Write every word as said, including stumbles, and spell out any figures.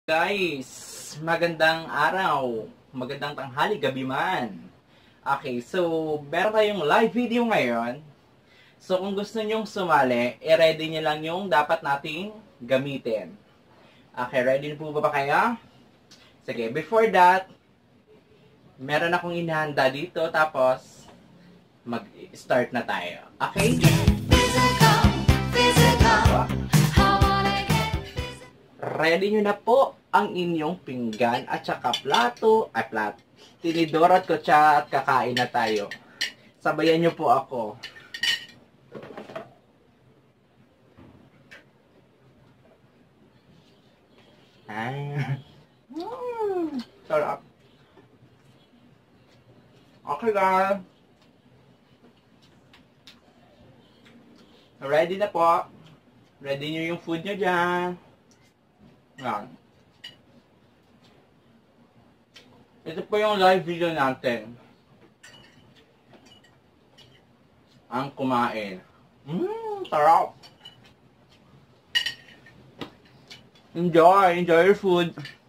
Guys, magandang araw, magandang tanghali, gabi man. Okay, so meron tayong live video ngayon. So kung gusto nyong sumali, i-ready nyo lang yung dapat nating gamitin. Okay, ready na po ba kayo? Sige, before that, meron akong inihanda dito, tapos mag-start na tayo. Okay? Physical, physical. Ready nyo na po ang inyong pinggan at saka plato, ay plato, tinidor at kutsa at kakain na tayo. Sabayan nyo po ako. Ay. Mm, sarap. Okay guys. Ready na po. Ready nyo yung food nyo dyan. Yan. Ito po yung live video natin. Ang kumain. Mmm, sarap. Enjoy, enjoy your food.